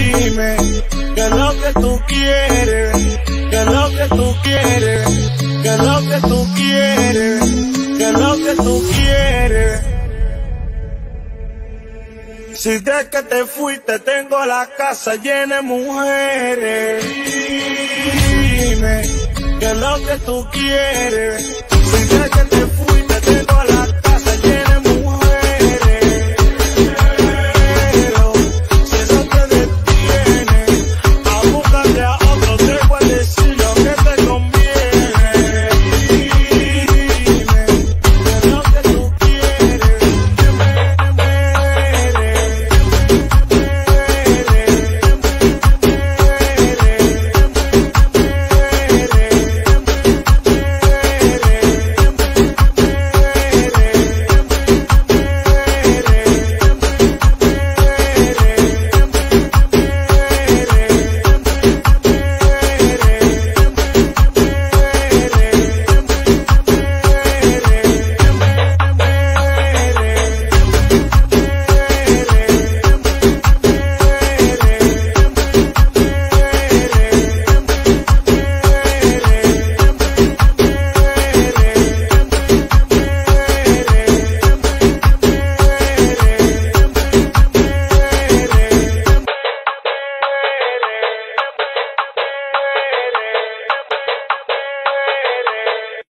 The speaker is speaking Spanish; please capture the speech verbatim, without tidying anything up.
Dime, ¿qué es lo que tú quieres? ¿Qué es lo que tú quieres? ¿Qué es lo que tú quieres? ¿Qué es lo que tú quieres? Si de que te fuiste tengo la casa llena de mujeres. Dime, ¿qué es lo que tú quieres? Si de que te fuiste tengo